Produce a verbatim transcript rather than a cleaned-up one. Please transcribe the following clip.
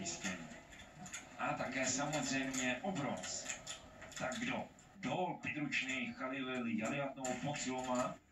umístění. A také samozřejmě obroz. Tak kdo? Dol Pidručný Chalil Jaliatnou Pociloma.